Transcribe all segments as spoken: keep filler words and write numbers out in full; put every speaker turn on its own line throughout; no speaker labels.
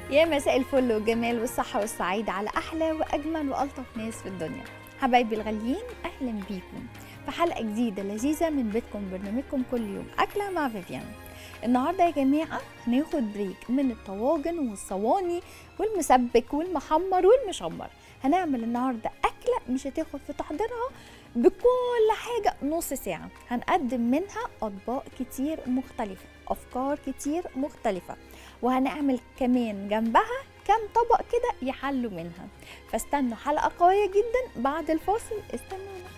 يا مساء الفل والجمال والصحة والسعادة على أحلى وأجمل وألطف ناس في الدنيا. حبايبي الغاليين، أهلا بيكم في حلقة جديدة لذيذة من بيتكم، برنامجكم كل يوم أكلة مع فيفيان. النهاردة يا جماعة هناخد بريك من الطواجن والصواني والمسبك والمحمر والمشمر. هنعمل النهاردة أكلة مش هتاخد في تحضيرها بكل حاجة نص ساعة. هنقدم منها أطباق كتير مختلفة، أفكار كتير مختلفة، وهنعمل كمان جنبها كام طبق كده يحلوا منها. فاستنوا حلقة قوية جدا بعد الفاصل، استنونا.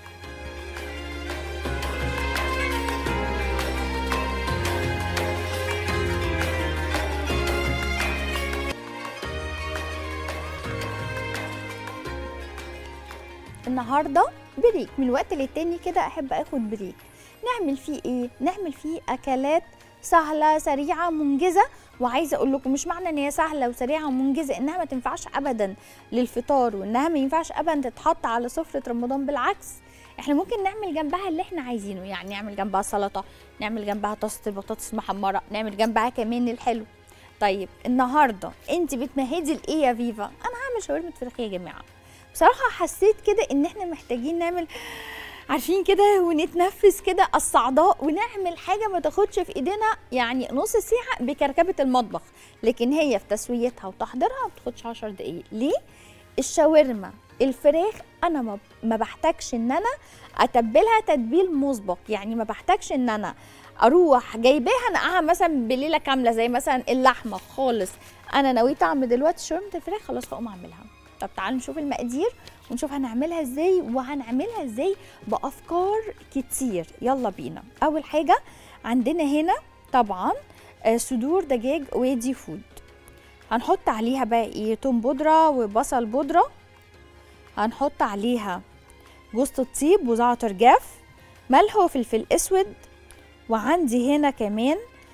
النهارده بريك من وقت للتاني كده، احب اخد بريك نعمل فيه ايه؟ نعمل فيه اكلات سهله سريعه منجزه. وعايزه اقول لكم مش معنى ان هي سهله وسريعه ومنجزه انها ما تنفعش ابدا للفطار، وانها ما ينفعش ابدا تتحط على سفره رمضان. بالعكس، احنا ممكن نعمل جنبها اللي احنا عايزينه، يعني نعمل جنبها سلطه، نعمل جنبها طاسه البطاطس المحمره، نعمل جنبها كمان الحلو. طيب النهارده انت بتمهدي لايه يا فيفا؟ انا هعمل شاورما فراخ يا جماعه. بصراحه حسيت كده ان احنا محتاجين نعمل، عارفين كده، ونتنفس كده الصعداء ونعمل حاجه ما تاخدش في ايدينا يعني نص ساعه بكركبه المطبخ، لكن هي في تسويتها وتحضيرها ما بتاخدش عشر دقايق. ليه؟ الشاورما الفراخ انا ما بحتاجش ان انا اتبلها تتبيل مسبق، يعني ما بحتاجش ان انا اروح جايباها نقعها مثلا بليله كامله زي مثلا اللحمه خالص. انا نويت اعمل دلوقتي شاورما الفراخ، خلاص هقوم اعملها. طب تعالوا نشوف المقادير ونشوف هنعملها ازاي، وهنعملها ازاي بافكار كتير. يلا بينا. اول حاجه عندنا هنا طبعا صدور دجاج وادي فود. هنحط عليها بقى ايه؟ توم بودره وبصل بودره، هنحط عليها جوز الطيب وزعتر جاف، ملح وفلفل اسود، وعندي هنا كمان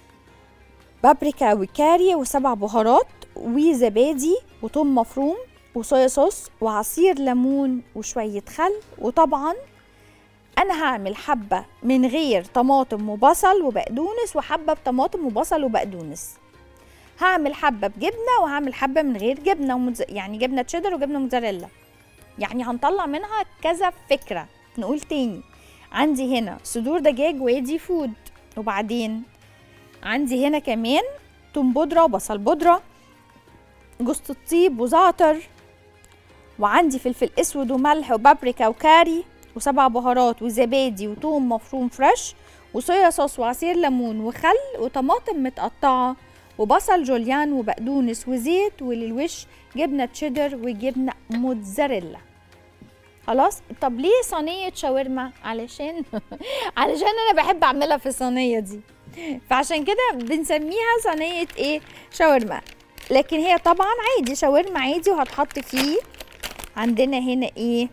بابريكا وكاري وسبع بهارات وزبادي وثوم مفروم وصويا صوص وعصير ليمون وشويه خل. وطبعا انا هعمل حبه من غير طماطم وبصل وبقدونس، وحبه بطماطم وبصل وبقدونس. هعمل حبه بجبنه وهعمل حبه من غير جبنه ومز... يعني جبنه تشيدر وجبنه موتزاريلا. يعني هنطلع منها كذا فكره. نقول تاني، عندي هنا صدور دجاج وادي فود، وبعدين عندي هنا كمان توم بودره وبصل بودره، جوز الطيب وزعتر، وعندي فلفل اسود وملح وبابريكا وكاري وسبع بهارات وزبادي وثوم مفروم فريش وصويا صوص وعصير ليمون وخل وطماطم متقطعه وبصل جوليان وبقدونس وزيت، وللوش جبنه تشيدر وجبنه موتزاريلا. خلاص. طب ليه صينيه شاورما؟ علشان علشان انا بحب اعملها في الصينيه دي، فعشان كده بنسميها صينيه ايه؟ شاورما. لكن هي طبعا عادي شاورما عادي، وهتحط فيه عندنا هنا ايه؟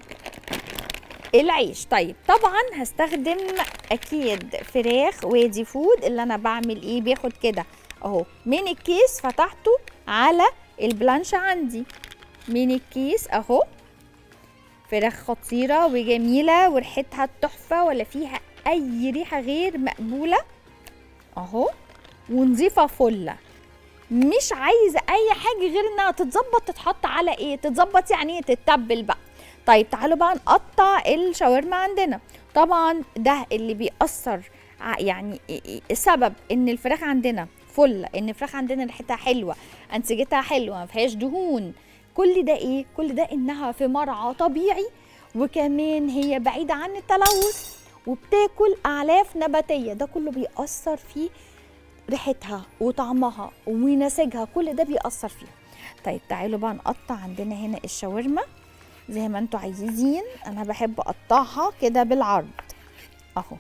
العيش. طيب طبعا هستخدم اكيد فراخ وادي فود. اللي انا بعمل ايه؟ باخد كده اهو من الكيس، فتحته على البلانش عندي من الكيس اهو. فراخ خطيره وجميله وريحتها تحفه، ولا فيها اي ريحه غير مقبوله اهو، ونضيفه فله. مش عايزه اي حاجه غير انها تتظبط، تتحط على ايه؟ تتظبط يعني تتبل بقى. طيب تعالوا بقى نقطع الشاورما عندنا. طبعا ده اللي بيأثر يعني السبب ان الفراخ عندنا فل، ان الفراخ عندنا ريحتها حلوه، انسجتها حلوه، ما فيهاش دهون. كل ده ايه؟ كل ده انها في مرعى طبيعي، وكمان هي بعيده عن التلوث وبتاكل اعلاف نباتيه. ده كله بيأثر في ريحتها وطعمها ونسجها، كل ده بيأثر فيها. طيب تعالوا بقى نقطع عندنا هنا الشاورما زي ما انتوا عايزين. انا بحب اقطعها كده بالعرض اهو.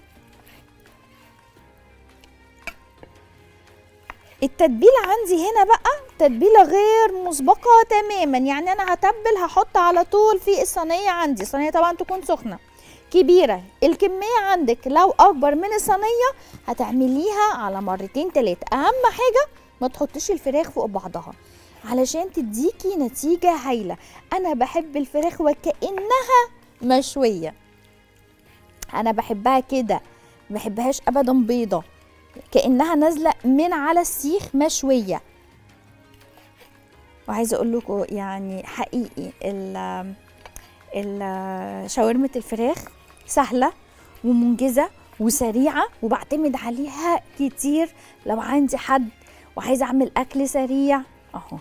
التتبيله عندي هنا بقى تتبيله غير مسبقه تماما، يعني انا هتبل هحط على طول في الصينيه عندي. الصينيه طبعا تكون سخنه كبيره. الكميه عندك لو اكبر من الصينيه هتعمليها على مرتين تلاته. اهم حاجه ما تحطيش الفراخ فوق بعضها علشان تديكي نتيجه هايله. انا بحب الفراخ وكانها مشويه، انا بحبها كده، ما بحبهاش ابدا بيضه، كانها نازله من على السيخ مشويه. وعايزه اقول لكم يعني حقيقي ال ال- شاورمه الفراخ سهله ومنجزه وسريعه، وبعتمد عليها كتير لو عندي حد وعايزه اعمل اكل سريع. اهو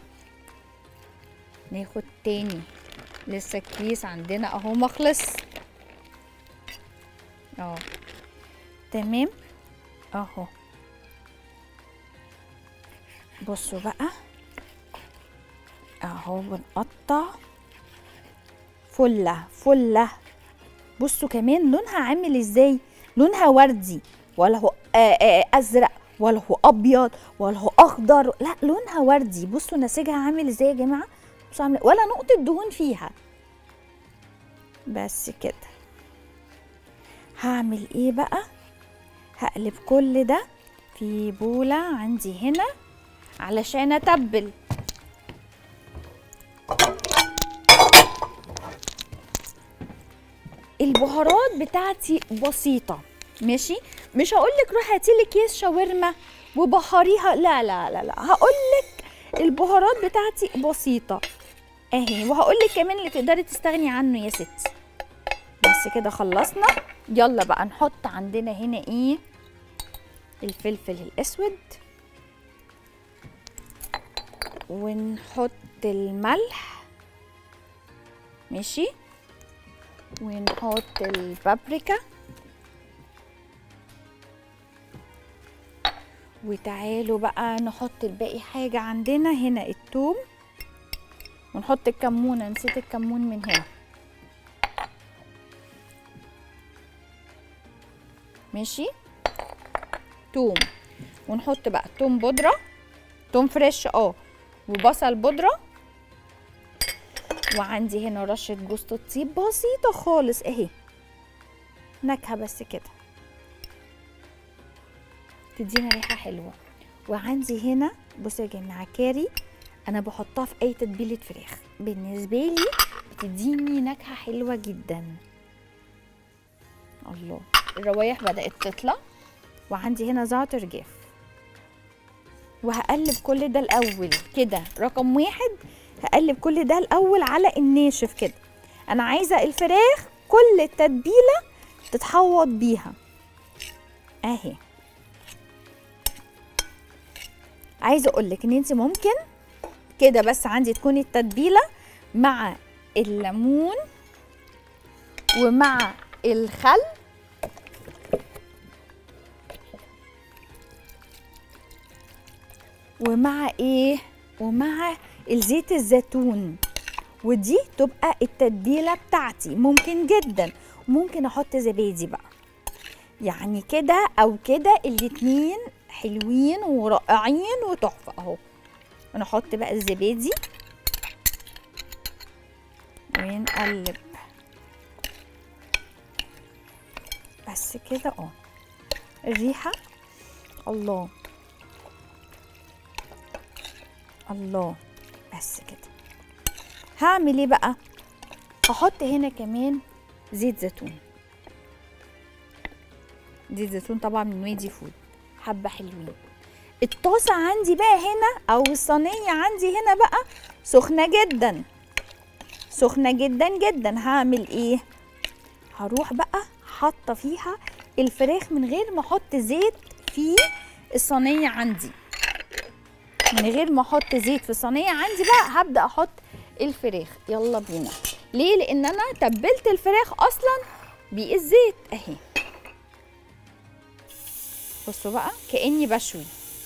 ناخد تاني، لسه الكيس عندنا اهو مخلص. اه تمام اهو. بصوا بقى اهو بنقطع فله فله. بصوا كمان لونها عامل ازاي، لونها وردي، ولا هو آه آه ازرق، ولا هو ابيض، ولا هو اخضر، لا لونها وردي. بصوا نسيجها عامل ازاي يا جماعه، بصوا عامل ولا نقطه دهون فيها. بس كده هعمل ايه بقى، هقلب كل ده في بوله عندي هنا علشان اتبل. البهارات بتاعتي بسيطه ماشي، مش هقولك روحي هاتيلي كيس شاورما وبهاريها، لا لا لا لا، هقولك البهارات بتاعتي بسيطه اهي، وهقولك كمان اللي تقدري تستغني عنه يا ستي. بس كده خلصنا. يلا بقى نحط عندنا هنا ايه، الفلفل الاسود، ونحط الملح ماشي، ونحط البابريكا، وتعالوا بقى نحط الباقي حاجة عندنا هنا، الثوم، ونحط الكمونة، نسيت الكمون من هنا ماشي، توم، ونحط بقى توم بودرة، توم فريش اه، وبصل بودرة، وعندي هنا رشة جوز الطيب بسيطة خالص اهي، نكهة بس كده تدينا ريحة حلوة. وعندي هنا بصوا يا جماعة كاري، انا بحطها في اي تتبيلة فراخ، بالنسبة لي بتديني نكهة حلوة جدا. الله الروايح بدأت تطلع. وعندي هنا زعتر جاف، وهقلب كل ده الاول كده. رقم واحد هقلب كل ده الاول على الناشف كده، انا عايزه الفراخ كل التتبيله تتحوط بيها اهي. عايزه اقولك ان انت ممكن كده بس عندي تكون التتبيله مع الليمون ومع الخل ومع ايه، ومع الزيت الزيتون، ودي تبقى التتبيله بتاعتي. ممكن جدا ممكن احط زبادي بقى، يعني كده او كده الاتنين حلوين ورائعين وتحفه اهو. ونحط بقى الزبادي ونقلب بس كده اه. الريحه الله الله. بس كده هعمل ايه بقى، هحط هنا كمان زيت زيتون، زيت زيتون طبعا من وادي فود، حبه حلوين. الطاسه عندي بقى هنا او الصينيه عندي هنا بقى سخنه جدا، سخنه جدا جدا. هعمل ايه، هروح بقى حاطه فيها الفراخ من غير ما احط زيت في الصينيه عندي، من غير ما احط زيت في الصينيه عندي بقى هبدا احط الفراخ. يلا بينا. ليه؟ لان انا تبلت الفراخ اصلا بالزيت اهي. بصوا بقى كاني بشوي،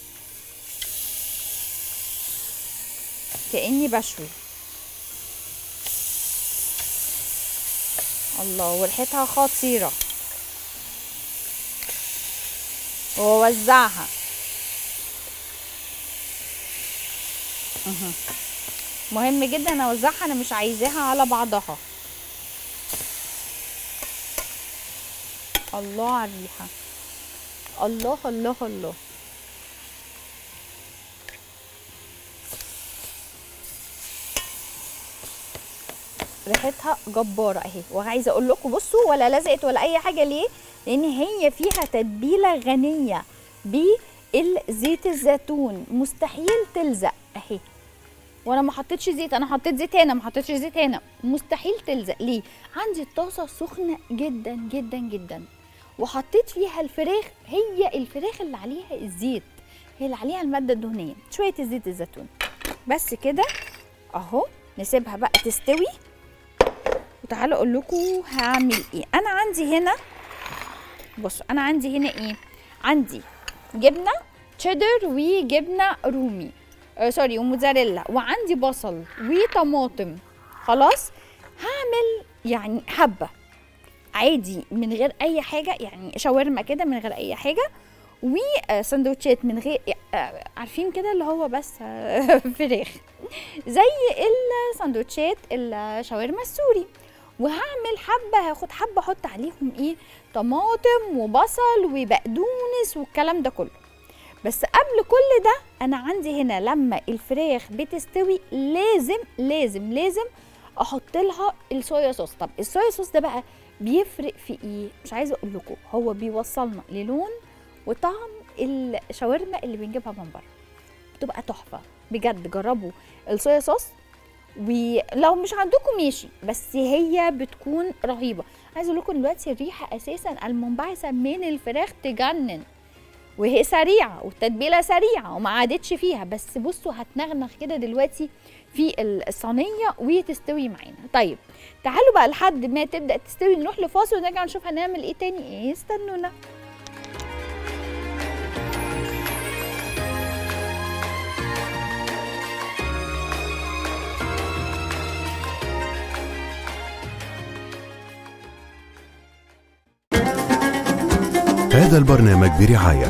كاني بشوي. الله وريحتها خطيره. واوزعها مهم جدا اوزعها، انا مش عايزاها على بعضها. الله على الريحه، الله الله الله. ريحتها جباره اهي. وعايزه اقول لكم بصوا ولا لزقت ولا اي حاجه، ليه؟ لان هي فيها تتبيله غنيه بالزيت الزيتون، مستحيل تلزق اهي. وانا ما حطيتش زيت، انا حطيت زيت هنا ما حطيتش زيت هنا، مستحيل تلزق. ليه؟ عندي الطاسه سخنه جدا جدا جدا وحطيت فيها الفراخ، هي الفراخ اللي عليها الزيت، هي اللي عليها الماده الدهنيه، شويه الزيت الزيتون بس كده اهو. نسيبها بقى تستوي وتعالوا اقول لكم هعمل ايه. انا عندي هنا بصوا، انا عندي هنا ايه، عندي جبنه تشيدر وجبنه رومي آه سوري وموزاريلا، وعندي بصل وطماطم. خلاص هعمل يعني حبه عادي من غير اي حاجه، يعني شاورما كده من غير اي حاجه، وسندوتشات من غير عارفين كده اللي هو بس فراخ زي السندوتشات الشاورما السوري. وهعمل حبه، هاخد حبه احط عليهم ايه، طماطم وبصل وبقدونس والكلام ده كله. بس قبل كل ده انا عندي هنا لما الفراخ بتستوي لازم لازم لازم احط لها الصويا صوص. طب الصويا صوص ده بقى بيفرق في ايه؟ مش عايزه اقول لكم، هو بيوصلنا للون وطعم الشاورما اللي بنجيبها من بره، بتبقى تحفه بجد. جربوا الصويا صوص، ولو مش عندكم ماشي بس هي بتكون رهيبه. عايزه اقول لكم دلوقتي الريحه اساسا المنبعثه من الفراخ تجنن، وهي سريعه والتتبيله سريعه وما عادتش فيها، بس بصوا هتنغنغ كده دلوقتي في الصينيه وتستوي معانا. طيب تعالوا بقى لحد ما تبدا تستوي نروح لفاصل ونرجع نشوف هنعمل ايه تاني. ايه استنونا.
هذا البرنامج برعاية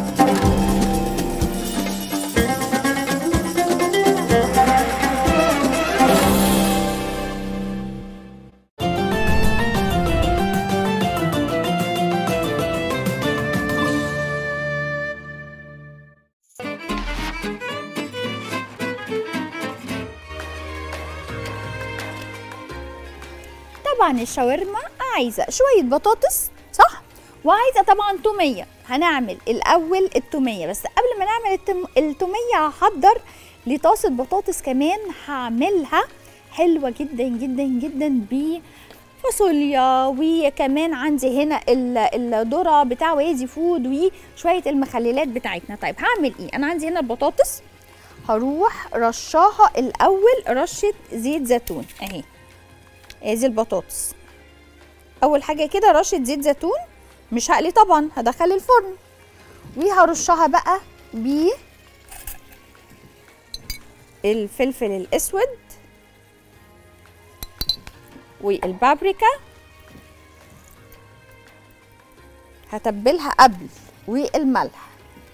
طبعا الشاورما عايزه شويه بطاطس صح، وعايزه طبعا توميه. هنعمل الاول التوميه، بس قبل ما نعمل التم... التوميه هحضر لطاسه بطاطس كمان هعملها حلوه جدا جدا جدا بفاصوليا، وكمان عندي هنا الذره بتاع وادي فود وشويه المخللات بتاعتنا. طيب هعمل ايه؟ انا عندي هنا البطاطس هروح رشاها الاول رشه زيت زيتون اهي. ادي البطاطس اول حاجه كده رشه زيت زيتون، مش هقلي طبعا، هدخل الفرن. وهرشها بقى ب الفلفل الاسود والبابريكا، هتبلها قبل، والملح،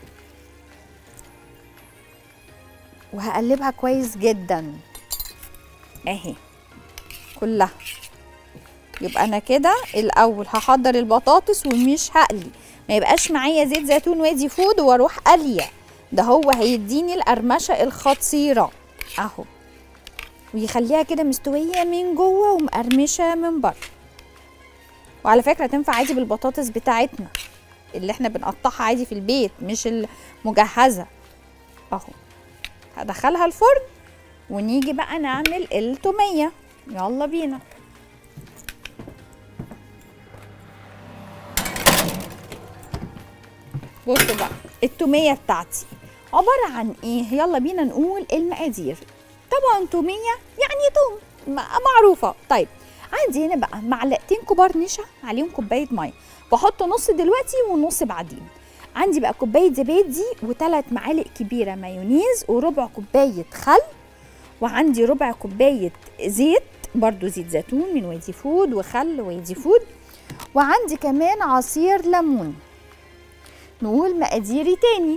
وهقلبها كويس جدا اهي كلها. يبقى انا كده الاول هحضر البطاطس ومش هقلي، ما يبقاش معايا زيت زيتون وادي فود واروح قليه، ده هو هيديني القرمشه الخطيره اهو، ويخليها كده مستويه من جوه ومقرمشه من بره. وعلى فكره تنفع عادي بالبطاطس بتاعتنا اللي احنا بنقطعها عادي في البيت مش المجهزه اهو. هدخلها الفرن ونيجي بقى نعمل التوميه. يلا بينا. بصوا بقى التوميه بتاعتي عباره عن ايه، يلا بينا نقول المقادير. طبعا توميه يعني توم معروفه. طيب عندي هنا بقى معلقتين كبار نشا عليهم كوبايه ميه، بحط نص دلوقتي ونص بعدين. عندي بقى كوبايه زبادي وثلاث معالق كبيره مايونيز وربع كوبايه خل، وعندي ربع كوبايه زيت برضو زيت زيتون من وادي فود وخل وادي فود، وعندي كمان عصير ليمون. نقول مقاديري تاني.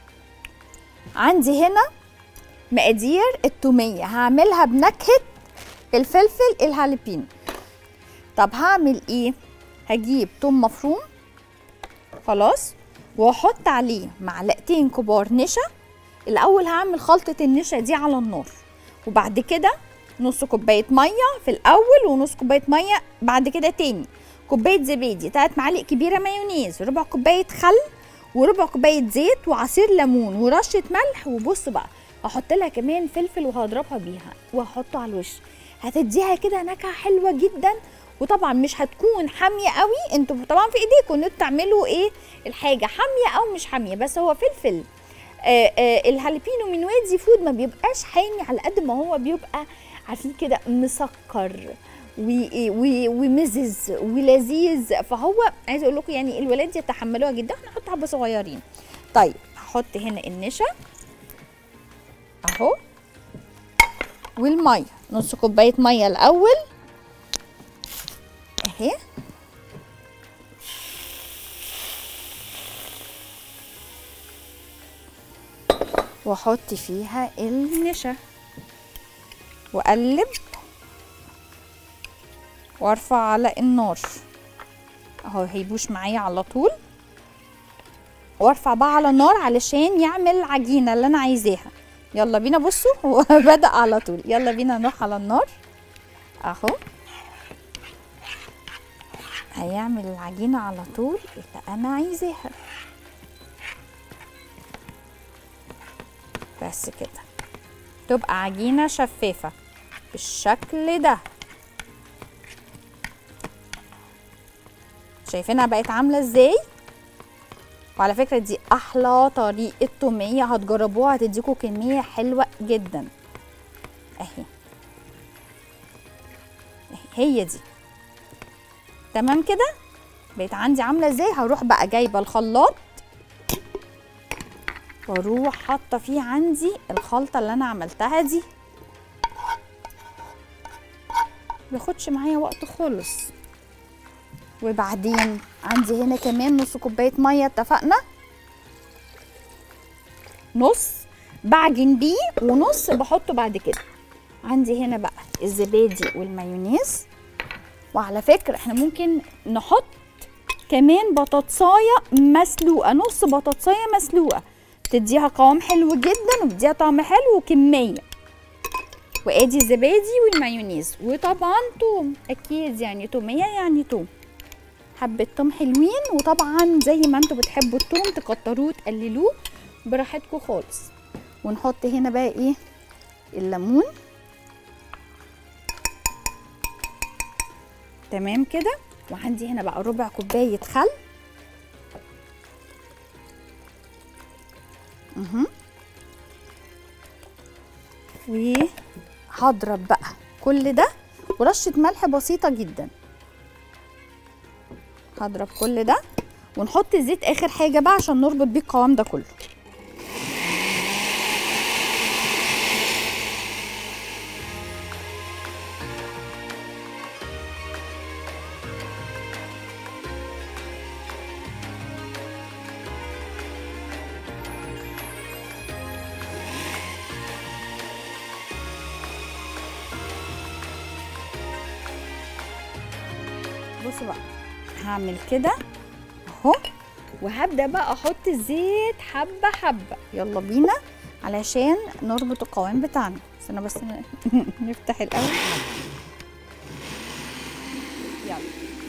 عندي هنا مقادير التوميه هعملها بنكهه الفلفل الهالبينو. طب هعمل ايه؟ هجيب توم مفروم خلاص واحط عليه معلقتين كبار نشا. الاول هعمل خلطه النشا دي على النار، وبعد كده نص كوبايه ميه في الاول ونص كوبايه ميه بعد كده تاني، كوبايه زبادي، ثلاث معالق كبيره مايونيز، ربع كوبايه خل وربع كوبايه زيت وعصير ليمون ورشه ملح. وبصوا بقى هحط لها كمان فلفل وهضربها بيها وهحطه على الوش، هتديها كده نكهه حلوه جدا. وطبعا مش هتكون حاميه قوي، انتوا طبعا في ايديكم ان انتوا تعملوا ايه الحاجه حاميه او مش حاميه، بس هو فلفل آه آه الهالبينو من وادي فود ما بيبقاش حامي على قد ما هو بيبقى عارفين كده مسكر ومزز ولذيذ. فهو عايزه اقول لكم يعني الولاد يتحملوها جدا. احنا نحط حبه صغيرين. طيب هحط هنا النشا اهو والميه، نص كوبايه ميه الاول اهي، واحط فيها النشا واقلب وارفع على النار اهو، هيبوش معايا على طول، وارفع بقى على النار علشان يعمل العجينه اللي انا عايزاها. يلا بينا بصوا هو بدأ على طول. يلا بينا نروح على النار اهو، هيعمل العجينه على طول اللي انا عايزاها. بس كده تبقى عجينه شفافه بالشكل ده. شايفينها بقت عامله ازاي؟ وعلى فكره دي احلى طريقه توميه هتجربوها، هتديكوا كميه حلوه جدا اهي. هي دي تمام كده. بقت عندي عامله ازاي؟ هروح بقى جايبه الخلاط واروح حاطه فيه عندي الخلطه اللي انا عملتها دي. مبياخدش معايا وقت خالص. وبعدين عندي هنا كمان نص كوبايه ميه، اتفقنا؟ نص بعجن بيه ونص بحطه بعد كده. عندي هنا بقى الزبادي والمايونيز. وعلى فكره احنا ممكن نحط كمان بطاطسايه مسلوقه، نص بطاطسايه مسلوقه، تديها قوام حلو جدا وبتديها طعم حلو وكميه. وادي الزبادي والمايونيز، وطبعا توم اكيد، يعني توميه يعني توم، حبه توم حلوين. وطبعا زي ما انتوا بتحبوا التوم تكتروه تقللوه براحتكم خالص. ونحط هنا بقى ايه الليمون تمام كده. وعندي هنا بقى ربع كوبايه خل اها، وهضرب بقى كل ده ورشه ملح بسيطه جدا. هضرب كل ده ونحط الزيت اخر حاجه بقى عشان نربط بيه القوام ده كله. بصوا بقى هعمل كده اهو، وهبدا بقى احط الزيت حبه حبه. يلا بينا علشان نربط القوام بتاعنا. بس انا بس نفتح الاول. يلا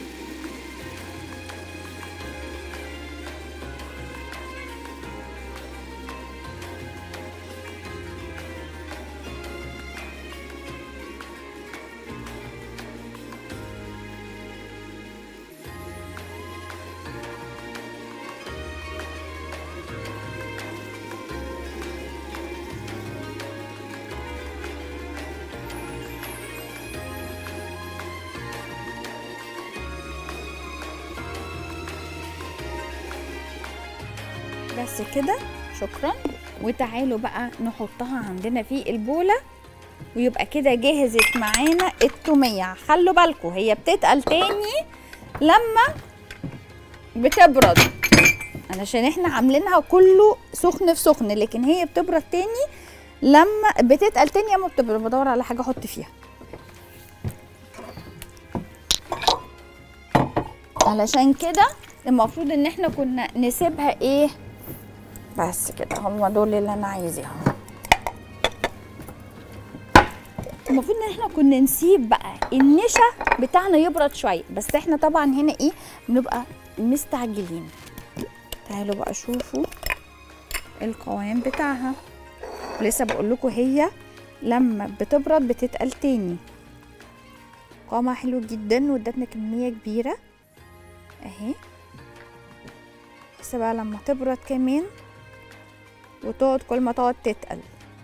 بس كده، شكرا. وتعالوا بقى نحطها عندنا في البوله، ويبقى كده جهزت معانا التوميه. خلوا بالكم هي بتتقل تاني لما بتبرد، علشان احنا عاملينها كله سخن في سخن، لكن هي بتبرد تاني لما بتتقل تاني اما بتبرد. بدور على حاجه احط فيها علشان كده المفروض ان احنا كنا نسيبها ايه. بس كده هم دول اللي انا عايزاهم. المفروض ان احنا كنا نسيب بقى النشا بتاعنا يبرد شويه، بس احنا طبعا هنا ايه بنبقى مستعجلين. تعالوا بقى شوفوا القوام بتاعها ولسه بقول لكم هي لما بتبرد بتتقل تاني. قوامها حلو جدا وادتنا كميه كبيره اهي. بس بقى لما تبرد كمان وتقعد كل ما تقعد تتقل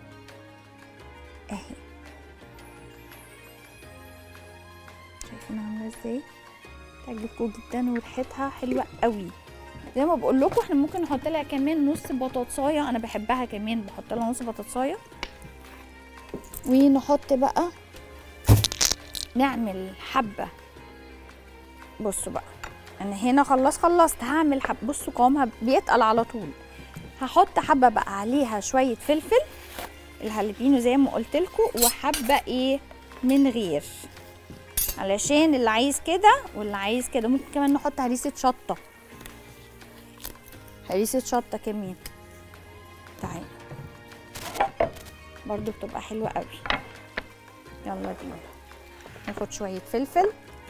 اهي. شايفين عامله ازاي؟ تعجبكم جدا وريحتها حلوه قوي. زي ما بقول لكم احنا ممكن نحط لها كمان نص بطاطسايه، انا بحبها كمان بحط لها نص بطاطسايه. ونحط بقى نعمل حبه. بصوا بقى انا هنا خلاص خلصت هعمل حبه. بصوا قوامها بيتقل على طول. هحط حبه بقى عليها شويه فلفل الهالبينو زي ما قلت لكم، وحبه ايه من غير، علشان اللي عايز كده واللي عايز كده. ممكن كمان نحط هريسه شطه، هريسه شطه كمان. تعالي برضو بتبقى حلوه قوي. يلا بينا ناخد شويه فلفل.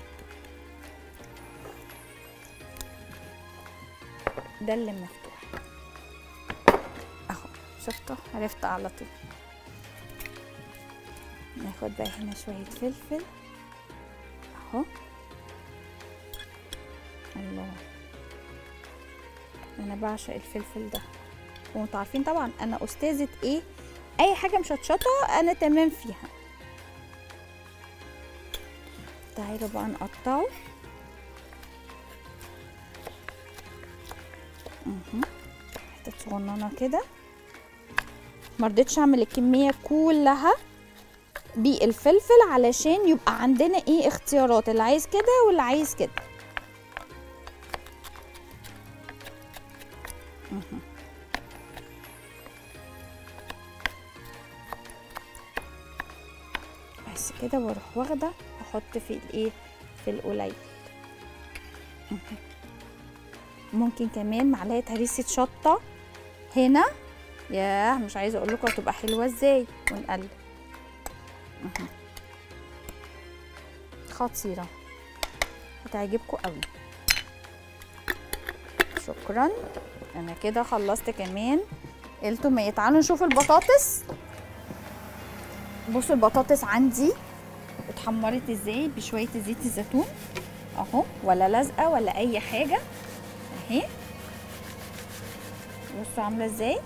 ده اللي مفتوح اهو، شفتوا؟ عرفت على طول. ناخد بقى هنا شويه فلفل اهو. الله، انا بعشق الفلفل ده، وانتوا عارفين طبعا انا استاذه ايه، اي حاجه مشطشطه انا تمام فيها. تعالوا بقى نقطعه اها حتت صغننه كده. مرضتش اعمل الكميه كلها بالفلفل علشان يبقى عندنا ايه اختيارات، اللي عايز كده واللي عايز كده. اها بس كده، واروح واخده احط في الايه في القليل. ممكن كمان معلقه هريسه شطه هنا. ياه مش عايزه اقول لكم هتبقى حلوه ازاي. ونقلب خطيره هتعجبكم قوي. شكرا، انا كده خلصت كمان التوميه. تعالوا نشوف البطاطس. بصوا البطاطس عندي اتحمرت ازاي بشويه زيت الزيتون اهو، ولا لازقه ولا اي حاجه اهي. بصوا عامله ازاي،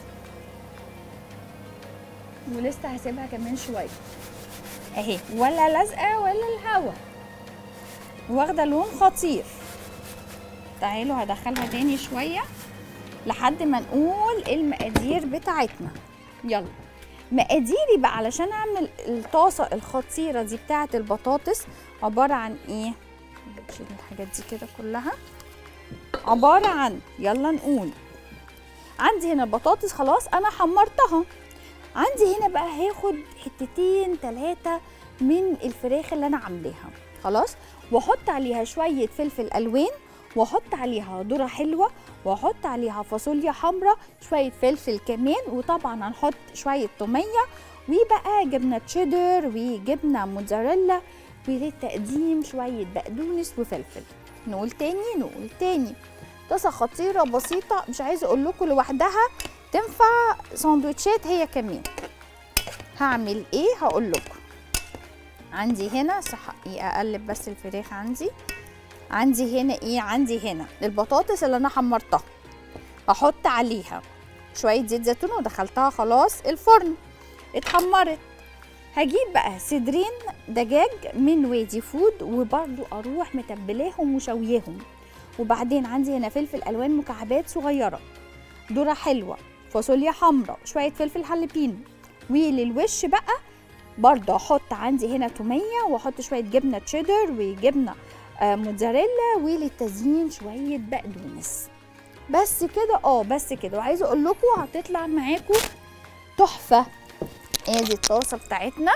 ولسه هسيبها كمان شويه اهي، ولا لازقه ولا الهوا، واخده لون خطير. تعالوا هدخلها تاني شويه لحد ما نقول المقادير بتاعتنا. يلا مقاديري بقى علشان اعمل الطاسه الخطيره دي بتاعه البطاطس. عباره عن ايه؟ نشيل الحاجات دي كده كلها. عباره عن، يلا نقول، عندي هنا البطاطس خلاص انا حمرتها. عندي هنا بقى هاخد حتتين ثلاثه من الفراخ اللي انا عاملاها خلاص، واحط عليها شويه فلفل الوان، واحط عليها ذره حلوه، واحط عليها فاصوليا حمراء، شويه فلفل كمان، وطبعا هنحط شويه توميه، وبقى جبنه تشيدر وجبنه موتزاريلا، وللتقديم شويه بقدونس وفلفل. نقول تاني نقول تاني طاسه خطيره بسيطه، مش عايزه اقول لكم لوحدها تنفع ساندوتشات هي كمان. هعمل ايه هقول لكم. عندي هنا صح ايه، اقلب بس الفراخ. عندي عندي هنا ايه، عندي هنا البطاطس اللي انا حمرتها، احط عليها شويه زيت زيتون ودخلتها خلاص الفرن اتحمرت. هجيب بقى صدرين دجاج من وادي فود، وبرده اروح متبلاهم وشويهم. وبعدين عندي هنا فلفل الوان مكعبات صغيره، ذره حلوه، فاصوليا حمراء، شويه فلفل هالبينو. وللوش بقى برضه احط عندي هنا توميه، واحط شويه جبنه تشيدر وجبنه آه موتزاريلا، وللتزيين شويه بقدونس. بس كده اه بس كده. وعايزه اقول لكم هتطلع معاكم تحفه. ادي الطاسه بتاعتنا.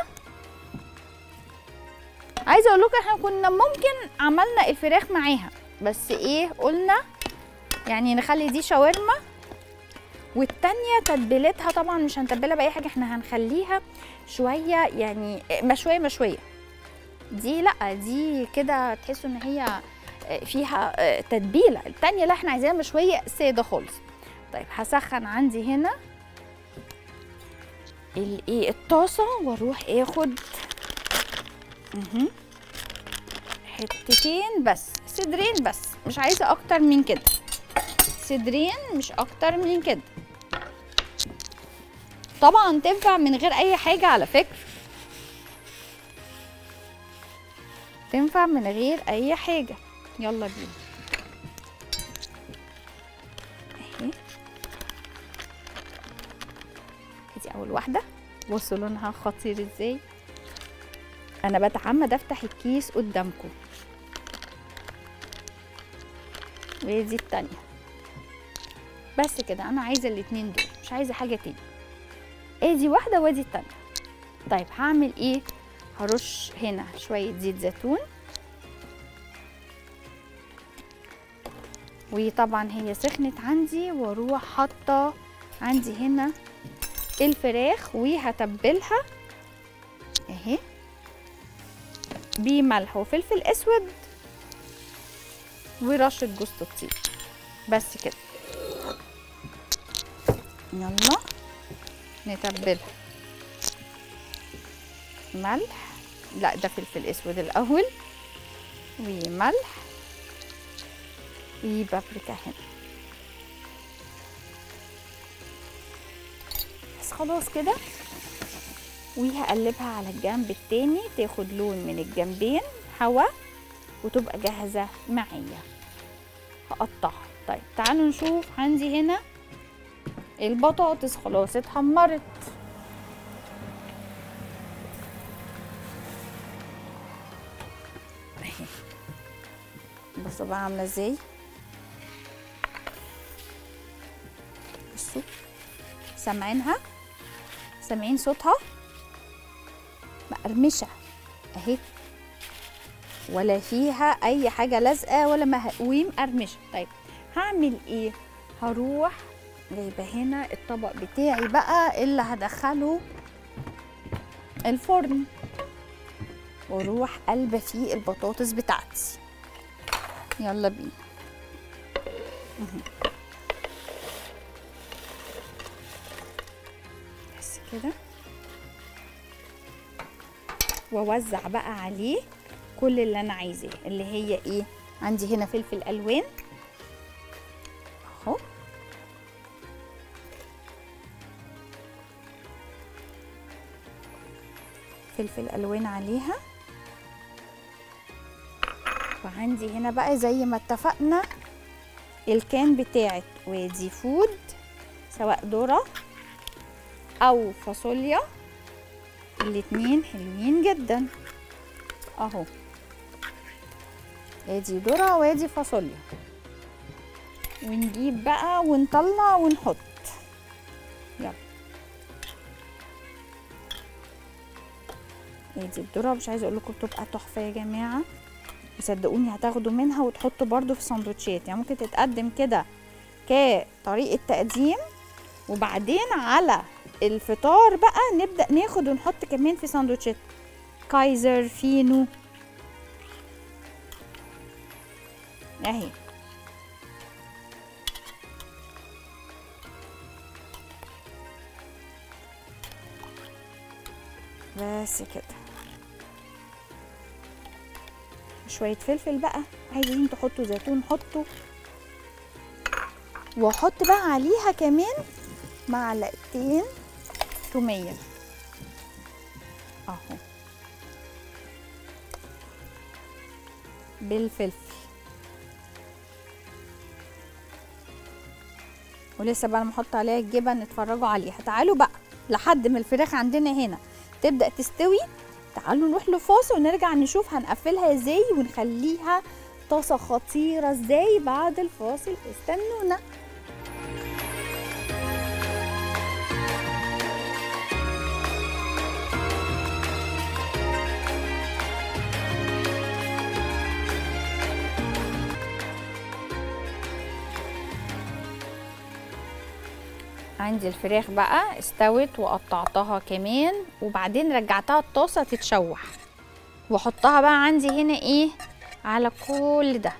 عايزه اقول لكم احنا كنا ممكن عملنا الفراخ معاها، بس ايه قلنا يعني نخلي دي شاورما، والتانية تتبيلتها طبعا مش هنتبلها باي حاجه، احنا هنخليها شويه يعني مشويه مشويه. دي لا، دي كده تحسوا ان هي فيها تتبيله. التانية لا، احنا عايزينها مشويه ساده خالص. طيب هسخن عندي هنا الايه الطاسه واروح اخد اها حتتين بس، صدرين بس، مش عايزه اكتر من كده، صدرين مش اكتر من كده. طبعا تنفع من غير اي حاجه على فكره، تنفع من غير اي حاجه. يلا بينا اهي، دي اول واحده. بصوا لونها خطير ازاي، انا بتعمد افتح الكيس قدامكم. ودي التانية بس كده، انا عايزه الاتنين دول، مش عايزه حاجه تاني. ادي واحده وادي التانية. طيب هعمل ايه؟ هرش هنا شويه زيت زيتون، وطبعا هي سخنت عندي، واروح حاطه عندي هنا الفراخ وهتبلها اهي بملح وفلفل اسود ورشه جوز الطيب بس كده. يلا نتبلها ملح، لا ده فلفل اسود الاول، وملح وبابريكا هنا بس خلاص كده. وهقلبها على الجنب التاني تاخد لون من الجنبين هوا وتبقى جاهزه معايا. هقطعها. طيب تعالوا نشوف، عندي هنا البطاطس خلاص اتحمرت. اهي بصوا بقى عامله ازاي، بصوا سامعينها، سامعين صوتها مقرمشه اهي، ولا فيها اي حاجه لازقه ولا مه... ومقرمشه. طيب هعمل ايه؟ هروح جايبه هنا الطبق بتاعي بقى اللي هدخله الفرن، واروح قلبه فيه البطاطس بتاعتي. يلا بينا بس كده، واوزع بقى عليه كل اللي انا عايزاه، اللي هي ايه، عندي هنا فلفل الوان اهو، فلفل الوان عليها، وعندي هنا بقى زي ما اتفقنا الكان بتاعت وادي فود، سواء ذرة او فاصوليا، الاتنين حلوين جدا اهو، ادي ذرة وادي فاصوليا. ونجيب بقى ونطلع ونحط. يلا ادي الذرة، مش عايزه اقول لكم بتبقى تحفه يا جماعه، وصدقوني هتاخدوا منها وتحطوا برده في سندوتشات، يعني ممكن تتقدم كده كطريقه تقديم، وبعدين على الفطار بقى نبدا ناخد ونحط كمان في سندوتشات كايزر فينو اهي. بس كده، شويه فلفل بقى، عايزين تحطوا زيتون حطوا، واحط بقى عليها كمان معلقتين توميه اهو بالفلفل، ولسه بقى لما احط عليها الجبن اتفرجوا عليها. تعالوا بقى لحد ما الفراخ عندنا هنا تبدأ تستوي، تعالوا نروح لفاصل ونرجع نشوف هنقفلها ازاي ونخليها طاسة خطيرة ازاي بعد الفاصل. استنونا. عندي الفراخ بقى استوت وقطعتها كمان، وبعدين رجعتها الطاسه تتشوح، واحطها بقى عندي هنا ايه على كل ده.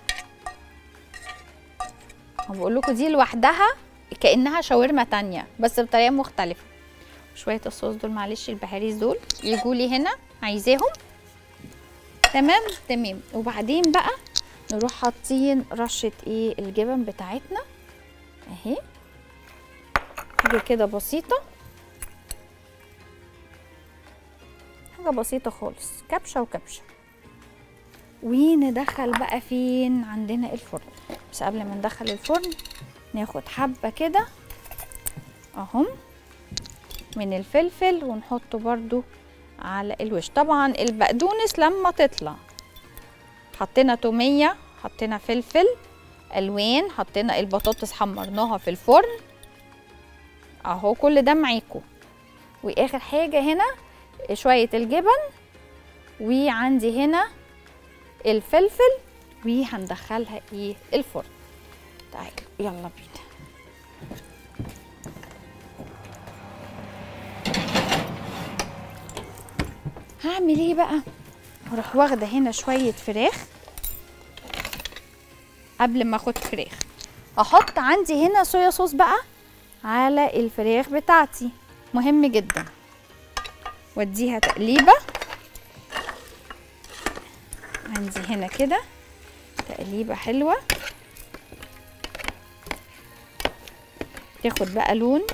بقول لكم دي لوحدها كانها شاورما تانية بس بطريقه مختلفه. شويه الصوص دول معلش البهاريز دول يجوا لي هنا عايزاهم. تمام تمام. وبعدين بقى نروح حاطين رشه ايه الجبن بتاعتنا اهي، حاجه كده بسيطه، حاجه بسيطه خالص، كبشه وكبشه. وندخل بقى فين عندنا الفرن. بس قبل ما ندخل الفرن ناخد حبه كده اهم من الفلفل ونحطه برضو على الوش. طبعا البقدونس لما تطلع حطينا توميه، حطينا فلفل الوان، حطينا البطاطس حمرناها في الفرن اهو، كل ده معاكم. واخر حاجه هنا شويه الجبن، وعندي هنا الفلفل، وهندخلها ايه الفرن. تعالوا يلا بينا. هعمل ايه بقى؟ هروح واخده هنا شويه فراخ. قبل ما اخد فراخ احط عندي هنا صويا صوص بقى على الفراخ بتاعتي، مهم جدا. واديها تقليبه عندي هنا كده، تقليبه حلوه تاخد بقى لون.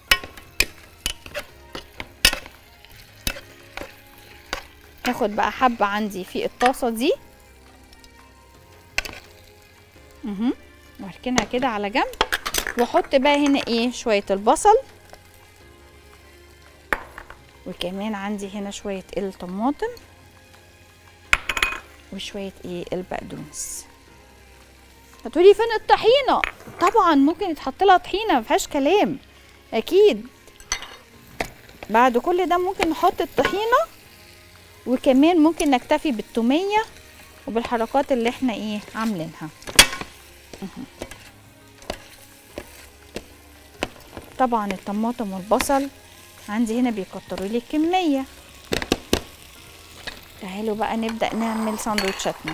هاخد بقى حبه عندي في الطاسه دي اها، واركنها كده على جنب. واحط بقى هنا ايه شويه البصل، وكمان عندي هنا شويه الطماطم، وشويه ايه البقدونس. هتقولي فين الطحينه؟ طبعا ممكن يتحط لها طحينه، ما فيهاش كلام اكيد. بعد كل ده ممكن نحط الطحينه، وكمان ممكن نكتفي بالتوميه وبالحركات اللي احنا ايه عاملينها. طبعا الطماطم والبصل عندي هنا بيكتروا لي الكميه. تعالوا بقى نبدأ نعمل سندوتشاتنا،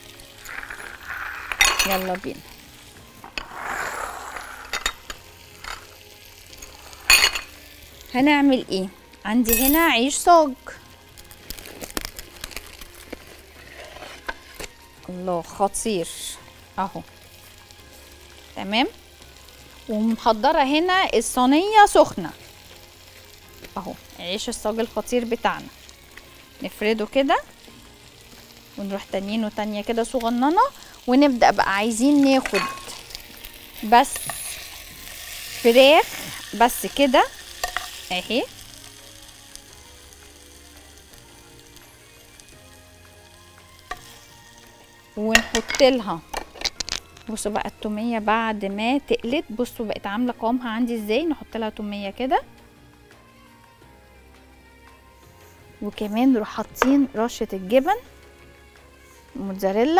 يلا بينا. هنعمل ايه؟ عندي هنا عيش صاج، الله خطير اهو، تمام. ومحضره هنا الصينيه سخنه اهو، عيش الصاج الخطير بتاعنا. نفرده كده ونروح تانيينه تانية كده صغننه، ونبدأ بقى عايزين ناخد بس فراخ بس كده اهي، ونحط لها بصوا بقى التوميه بعد ما تقلت، بصوا بقت عامله قوامها عندي ازاي. نحط لها توميه كده، وكمان نروح حاطين رشه الجبن موتزاريلا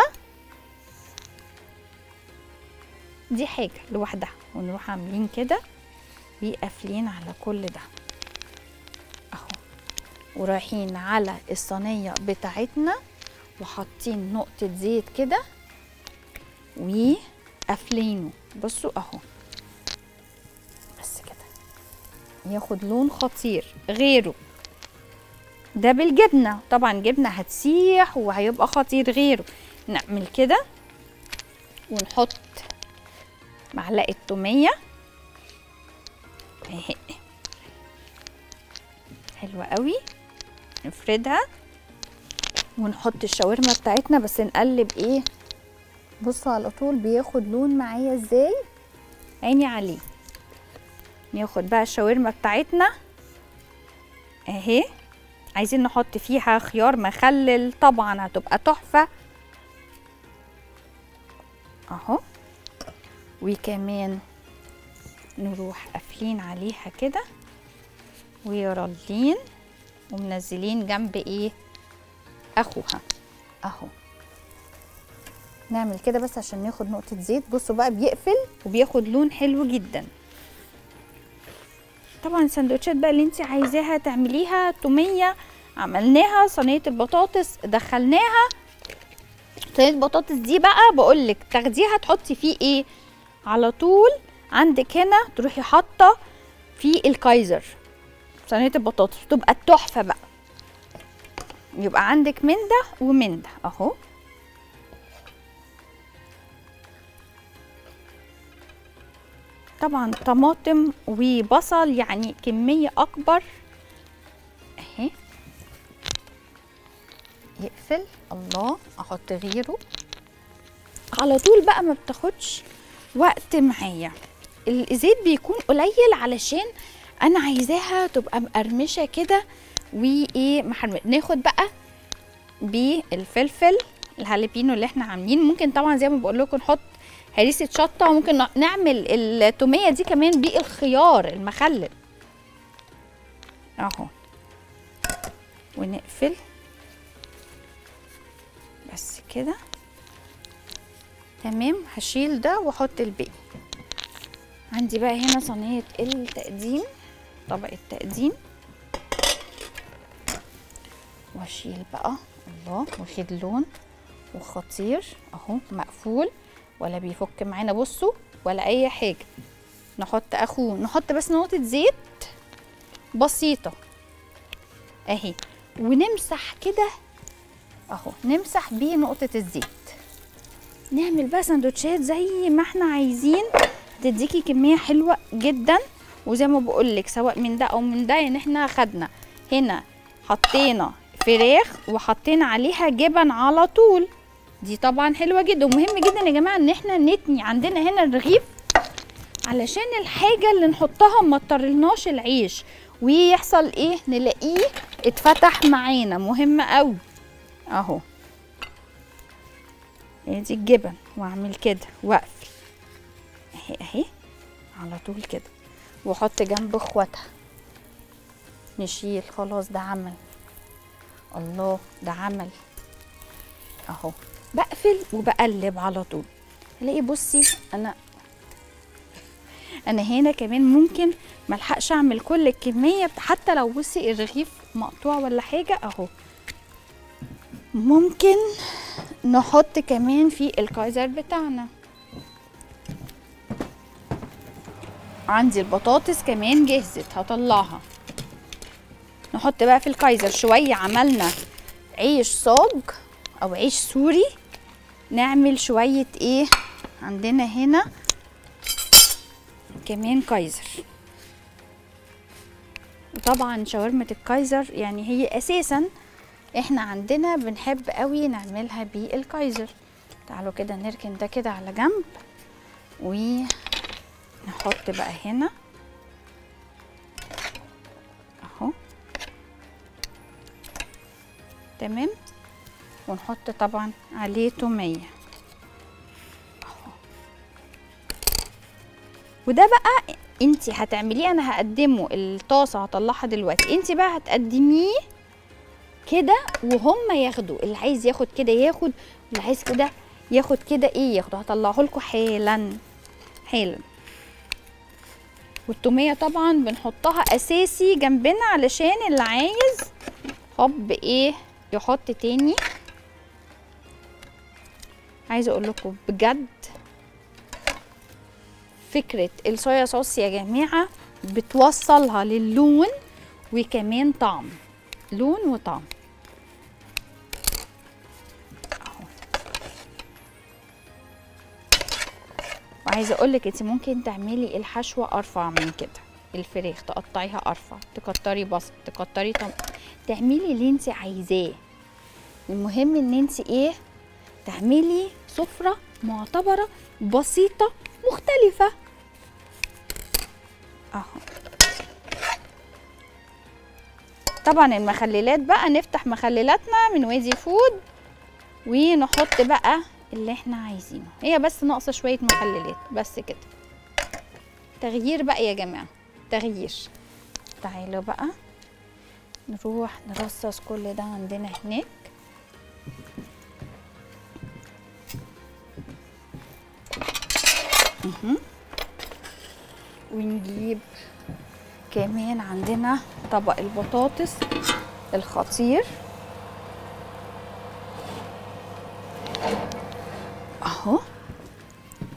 دي حاجه لوحدها، ونروح عاملين كده وقافلين على كل ده اهو، ورايحين على الصينيه بتاعتنا وحاطين نقطه زيت كده وقافلينه. بصوا اهو بس كده، ياخد لون خطير غيره. ده بالجبنه، طبعا جبنه هتسيح وهيبقى خطير غيره. نعمل كده ونحط معلقه توميه اهي حلوه قوي، نفردها ونحط الشاورما بتاعتنا. بس نقلب ايه، بصوا على طول بياخد لون معايا ازاي، عيني عليه. ناخد بقى الشاورما بتاعتنا اهي، عايزين نحط فيها خيار مخلل طبعا هتبقى تحفه اهو، وكمان نروح قافلين عليها كده ويرلين ومنزلين جنب ايه اخوها اهو. نعمل كده بس عشان ناخد نقطه زيت. بصوا بقى بيقفل وبياخد لون حلو جدا. طبعا السندوتشات بقى اللي انت عايزاها تعمليها، توميه عملناها، صينيه البطاطس دخلناها. صينيه البطاطس دي بقى بقولك تاخديها تحطي فيه ايه على طول. عندك هنا تروحي حاطه في الكايزر صينيه البطاطس بتبقى التحفه بقى. يبقى عندك من ده ومن ده اهو. طبعا طماطم وبصل يعني كميه اكبر اهي. يقفل. الله، احط غيره على طول بقى، ما بتاخدش وقت معايا. الزيت بيكون قليل علشان انا عايزاها تبقى مقرمشه كده وايه محمر. ناخد بقى بالفلفل الهالبينو اللي احنا عاملين. ممكن طبعا زي ما بقول لكم نحط هريسه شطه، وممكن نعمل التوميه دي كمان بالخيار المخلل اهو. ونقفل بس كده تمام. هشيل ده واحط الباقي. عندي بقى هنا صينيه التقديم، طبق التقديم، واشيل بقى. الله، واخد لون وخطير اهو، مقفول ولا بيفك معانا بصوا ولا اي حاجه. نحط اخوه، نحط بس نقطه زيت بسيطه اهي، ونمسح كده اهو، نمسح بيه نقطه الزيت. نعمل بقى سندوتشات زي ما احنا عايزين، تديكي كميه حلوه جدا. وزي ما بقولك سواء من ده او من ده، يعني احنا خدنا هنا حطينا فراخ وحطينا عليها جبن على طول، دي طبعا حلوه جدا. ومهم جدا يا جماعه ان احنا نتني عندنا هنا الرغيف، علشان الحاجه اللي نحطها ما تطرلناش العيش ويحصل ايه، نلاقيه اتفتح معانا. مهم قوي اهو. ادي الجبن واعمل كده واقفل اهي اهي على طول كده، واحط جنب اخواتها. نشيل خلاص، ده عمل. الله، ده عمل اهو. بقفل وبقلب على طول. الاقي بصي انا انا هنا كمان ممكن ملحقش اعمل كل الكميه، حتى لو بصي الرغيف مقطوع ولا حاجه اهو. ممكن نحط كمان في الكايزر بتاعنا. عندي البطاطس كمان جهزت هطلعها. نحط بقى في الكايزر شويه. عملنا عيش صاج او عيش سوري، نعمل شويه ايه عندنا هنا كمان كايزر. وطبعا شاورمه الكايزر يعني هي اساسا احنا عندنا بنحب قوي نعملها بالكايزر. تعالوا كده نركن ده كده على جنب، ونحط بقى هنا اهو تمام. ونحط طبعا عليه توميه اهو. وده بقى انتي هتعمليه، انا هقدمه الطاسه هطلعها دلوقتي، انتي بقى هتقدميه كده وهم ياخدوا. اللي عايز ياخد كده ياخد، واللي عايز كده ياخد كده ايه ياخده. هطلعه لكم حالا حالا. والتوميه طبعا بنحطها اساسي جنبنا، علشان اللي عايز هوب ايه يحط تاني. عايزه اقول لكم بجد فكره الصويا صوص يا جماعه بتوصلها للون وكمان طعم، لون وطعم اهو. وعايزه اقول لك انت ممكن تعملي الحشوه ارفع من كده. الفراخ تقطعيها ارفع، تكتري بصل، تكتري طم، تعملي اللي انت عايزاه. المهم ان انت ايه تعملي سفره معتبره بسيطه مختلفه اهو. طبعا المخللات بقى نفتح مخللاتنا من وادي فود ونحط بقى اللي احنا عايزينه. هي بس ناقصه شويه مخللات بس كده. تغيير بقى يا جماعه، تغيير. تعالوا بقى نروح نرصص كل ده عندنا هناك. اها. ونجيب كمان عندنا طبق البطاطس الخطير اهو.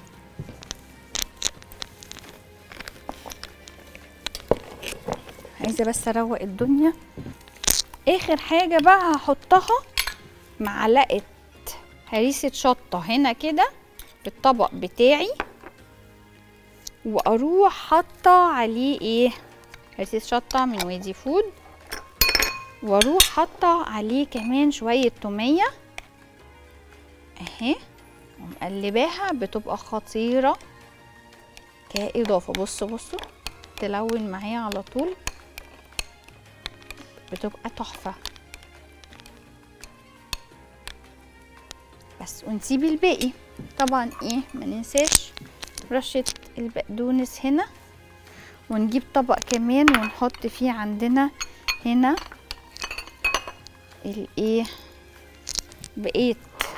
عايزه عايزه بس اروق الدنيا. اخر حاجه بقى هحطها معلقه هريسه شطه هنا كده في الطبق بتاعي، واروح حاطه عليه ايه، هريسه شطه من وادي فود، واروح حاطه عليه كمان شويه توميه اهي، ومقلباها بتبقى خطيره كاضافه. بصوا بصوا تلون معايا على طول، بتبقى تحفه. بس ونسيب الباقي طبعا ايه، ما ننساش رشه البقدونس هنا، ونجيب طبق كمان ونحط فيه عندنا هنا الايه، بقيت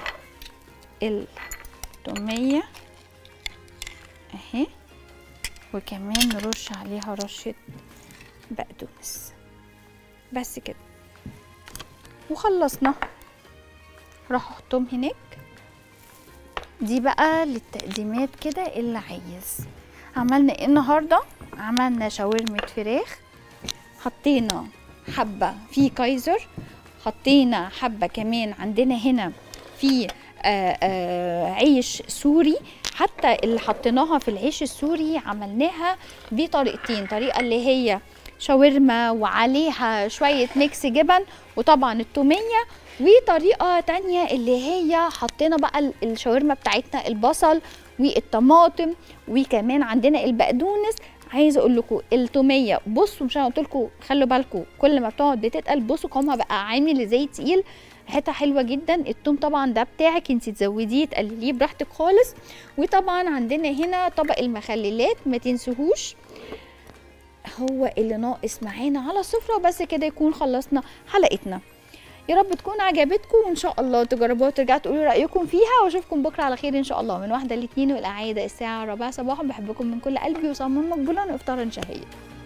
التوميه اهي، وكمان نرش عليها رشه بقدونس. بس كده وخلصنا. راح احطهم هناك. دي بقى للتقديمات كده اللي عايز. عملنا ايه النهارده؟ عملنا شاورمة فراخ، حطينا حبة في كايزر، حطينا حبة كمان عندنا هنا في آآ آآ عيش سوري. حتى اللي حطيناها في العيش السوري عملناها بطريقتين، طريقة اللي هي شاورما وعليها شوية ميكس جبن وطبعا التومية، وطريقة تانية اللي هي حطينا بقى الشاورما بتاعتنا البصل والطماطم، وكمان عندنا البقدونس. عايزه اقول لكم التوميه، بصوا مش انا قلت لكم خلوا بالكم كل ما بتقعد بتتقل، بصوا قوامها بقى عامل ازاي تقيل، ريحتها حلوه جدا. التوم طبعا ده بتاعك انت تزوديه تقلليه براحتك خالص. وطبعا عندنا هنا طبق المخللات ما تنسوهوش، هو اللي ناقص معانا على السفره. بس كده يكون خلصنا حلقتنا. يا رب تكون عجبتكم، وان شاء الله تجربوها وترجعوا تقولوا رايكم فيها، واشوفكم بكره على خير ان شاء الله من واحده لاثنين والاعاده الساعه الرابعه صباحا. بحبكم من كل قلبي، وصوما مقبولا وافطارا شهيا.